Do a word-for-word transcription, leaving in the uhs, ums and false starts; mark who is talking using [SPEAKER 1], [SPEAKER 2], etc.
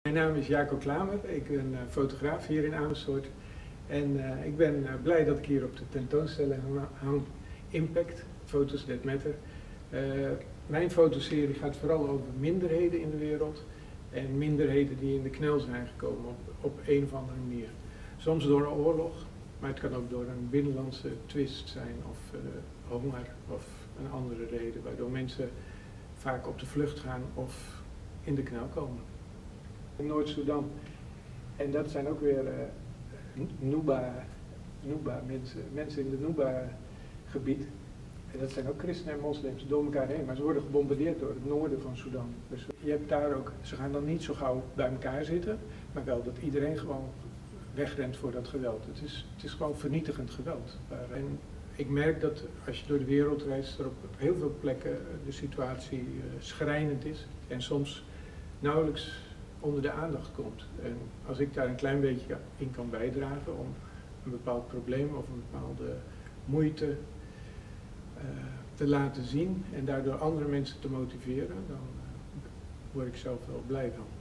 [SPEAKER 1] Mijn naam is Jaco Klamer, ik ben fotograaf hier in Amersfoort en uh, ik ben uh, blij dat ik hier op de tentoonstelling hang, Impact, Photos That Matter. Uh, mijn fotoserie gaat vooral over minderheden in de wereld en minderheden die in de knel zijn gekomen op, op een of andere manier. Soms door een oorlog, maar het kan ook door een binnenlandse twist zijn of uh, honger of een andere reden waardoor mensen vaak op de vlucht gaan of in de knel komen. Noord-Sudan. En dat zijn ook weer uh, Nuba, Nuba mensen, mensen in het Nuba-gebied. En dat zijn ook christenen en moslims door elkaar heen, maar ze worden gebombardeerd door het noorden van Sudan. Dus je hebt daar ook, ze gaan dan niet zo gauw bij elkaar zitten, maar wel dat iedereen gewoon wegrent voor dat geweld. Het is, het is gewoon vernietigend geweld. En ik merk dat als je door de wereld reist, er op heel veel plekken de situatie uh, schrijnend is en soms nauwelijks onder de aandacht komt. En als ik daar een klein beetje in kan bijdragen om een bepaald probleem of een bepaalde moeite uh, te laten zien en daardoor andere mensen te motiveren, dan uh, word ik zelf wel blij van.